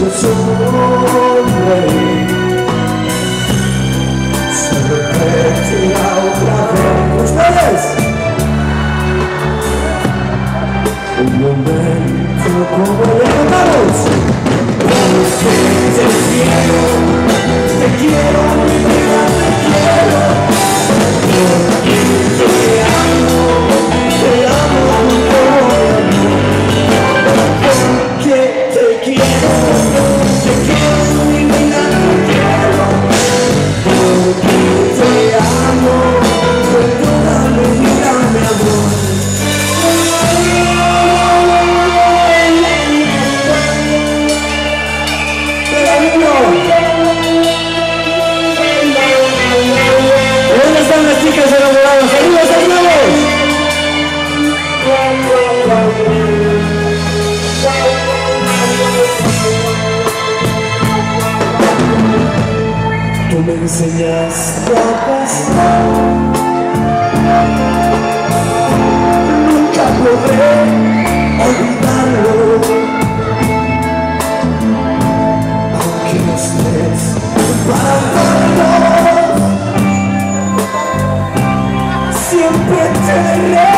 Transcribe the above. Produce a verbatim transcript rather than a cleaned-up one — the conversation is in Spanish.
hizo sonreír. Se repetirá otra vez. ¡Ustedes! Un momento como el de todos. Porque te quiero, te quiero, mi vida, te quiero. Porque te amo, te amo con todo el mundo. Porque te quiero, te quiero, mi vida, te quiero. Porque te amo con toda mi vida, mi amor. ¿Dónde están las chicas enamoradas? ¡Saludos, saludos! Tú me enseñaste a pasar. Nunca podré olvidarlo. Aunque no estés para darlo, siempre te